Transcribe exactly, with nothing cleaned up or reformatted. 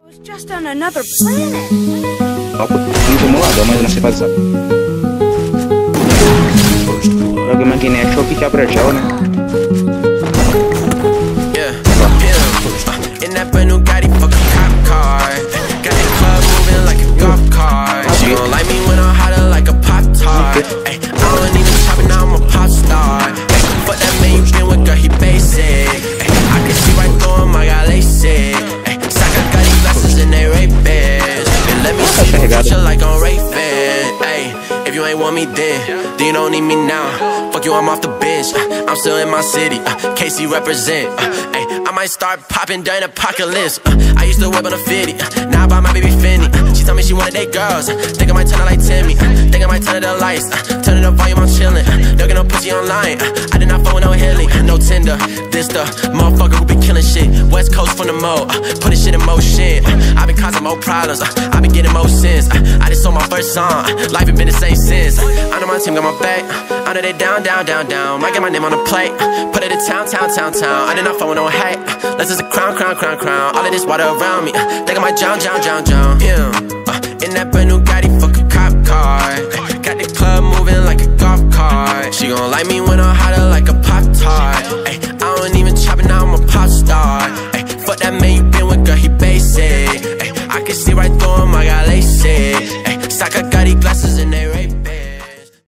was just on another planet. Ini semua agama yang nasib falsa. Lagi makin extra kita berjauh nih. Yeah, yeah. In that brand new Gotti fucking cop car. Got the club moving like a golf cart. She gon' like me when I'm hotter like a pop tart. Ay, I don't even shop it, now I'm a pop star. Ay, fuck that man you been with, girl, he basic. Ay, I can see right through him, I got LASIK. Ay, Saka got these glasses and they rape bitch. They let me see the future like on Ray-Ban. Ay, if you ain't want me then, then you don't need me now. Fuck you, I'm off the bench. Uh, I'm still in my city. Uh, K C represent. Uh, ay, I might start popping during apocalypse. Uh, I used to whip on a fifty. Uh, now I buy my baby Fendi. Uh, she told me she wanted date girls. Uh, think I might turn her like Timmy. Uh, think I might turn it the lights. Uh, turn it up volume, I'm chillin'. Uh, don't get no pussy online. Uh, I did not phone with no Hilly. Uh, no Tinder. This the motherfucker who be killing shit. West Coast from the mo. Uh, put this shit in motion. Uh, I been causing more problems. Uh, I been getting more sins. Uh, I just sold my first song. Uh, life ain't been the same since. Uh, I know my team got my back. Uh, I know they down, down, down, down. Might get my name on the plate. Uh, put it in town, town, town, town. I did not phone with no hate. Uh, let's just a crown, crown, crown, crown. All of this water around me. Uh, think I might drown, drown, drown, drown. Yeah.